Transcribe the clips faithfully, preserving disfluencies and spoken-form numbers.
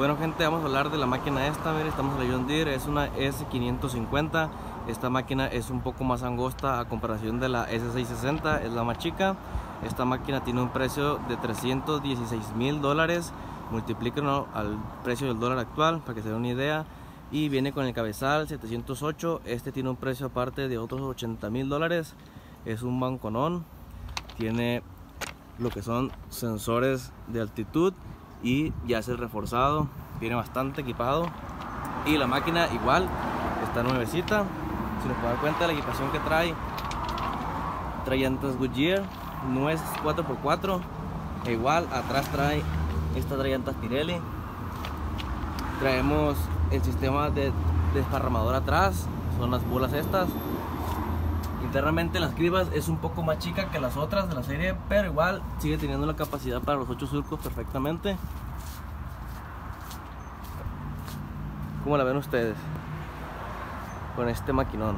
Bueno gente, vamos a hablar de la máquina esta. Mire, estamos en la John Deere, es una S quinientos cincuenta. Esta máquina es un poco más angosta a comparación de la S seiscientos sesenta, es la más chica. Esta máquina tiene un precio de trescientos dieciséis mil dólares. Multiplíquenlo al precio del dólar actual para que se den una idea. Y viene con el cabezal setecientos ocho. Este tiene un precio aparte de otros ochenta mil dólares. Es un banconón. Tiene lo que son sensores de altitud y ya es el reforzado. Viene bastante equipado. Y la máquina igual está nuevecita. Si nos pueden dar cuenta de la equipación que trae, trae llantas Goodyear, no es cuatro por cuatro. E igual atrás trae estas llantas Pirelli. Traemos el sistema de desparramador atrás, son las bolas estas. Internamente las cribas es un poco más chica que las otras de la serie, pero igual sigue teniendo la capacidad para los ocho surcos perfectamente. ¿Cómo la ven ustedes con este maquinón?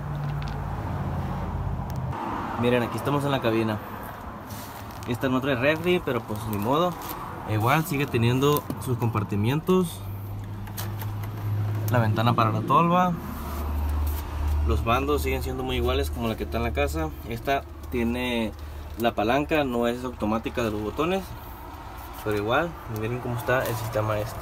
Miren, aquí estamos en la cabina. Esta no trae refri, pero pues ni modo. Igual sigue teniendo sus compartimientos, la ventana para la tolva. Los bandos siguen siendo muy iguales como la que está en la casa. Esta tiene la palanca, no es automática de los botones, pero igual, miren cómo está el sistema este.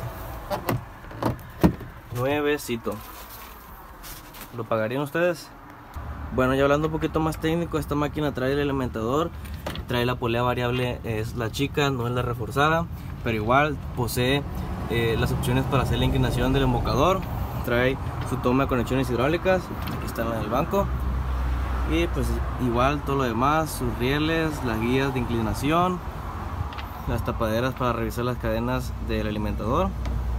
Nuevecito. ¿Lo pagarían ustedes? Bueno, ya hablando un poquito más técnico, esta máquina trae el alimentador, trae la polea variable, es la chica, no es la reforzada, pero igual posee eh, las opciones para hacer la inclinación del embocador. Trae su toma de conexiones hidráulicas, aquí está en el banco, y pues igual todo lo demás, sus rieles, las guías de inclinación, las tapaderas para revisar las cadenas del alimentador.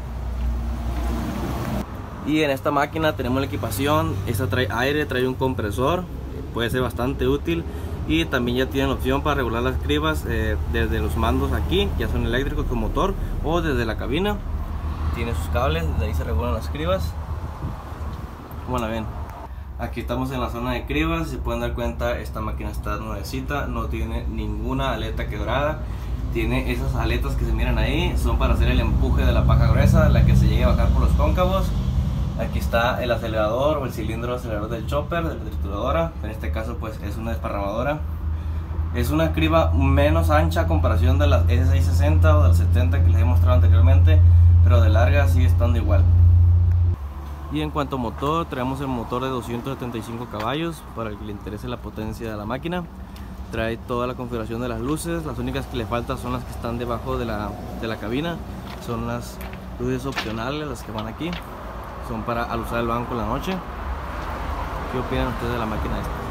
Y en esta máquina tenemos la equipación, esta trae aire, trae un compresor, puede ser bastante útil. Y también ya tienen la opción para regular las cribas eh, desde los mandos aquí, ya son eléctricos con motor, o desde la cabina. Tiene sus cables, desde ahí se regulan las cribas. ¿Cómo la ven? Aquí estamos en la zona de cribas. Si se pueden dar cuenta, esta máquina está nuevecita, no tiene ninguna aleta quebrada. Tiene esas aletas que se miran ahí, son para hacer el empuje de la paja gruesa, la que se llegue a bajar por los cóncavos. Aquí está el acelerador o el cilindro acelerador del chopper, de la trituradora. En este caso pues es una desparramadora. Es una criba menos ancha a comparación de las S seiscientos sesenta o del setenta que les he mostrado anteriormente, pero de larga sigue estando igual. Y en cuanto a motor, traemos el motor de doscientos setenta y cinco caballos para el que le interese la potencia de la máquina. Trae toda la configuración de las luces, las únicas que le faltan son las que están debajo de la, de la cabina. Son las luces opcionales, las que van aquí. Son para al usar el banco en la noche. ¿Qué opinan ustedes de la máquina esta?